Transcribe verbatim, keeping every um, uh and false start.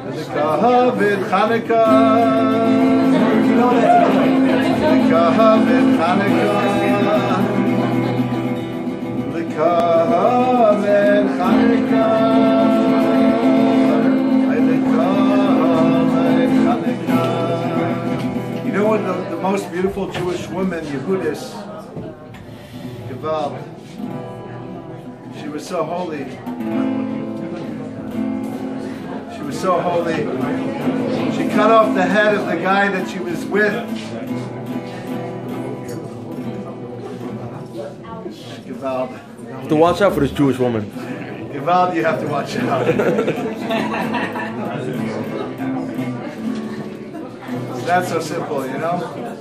Lekahavit Chanukah. Lekahavit Chanukah. Lekahavit Chanukah. Lekahavit Chanukah. You know what the, the most beautiful Jewish woman, Yehudis, Gewalt, she was so holy. She was so holy. She cut off the head of the guy that she was with. Gewalt. You have to watch out for this Jewish woman. Gewalt, you have to watch out. It's not so simple, you know?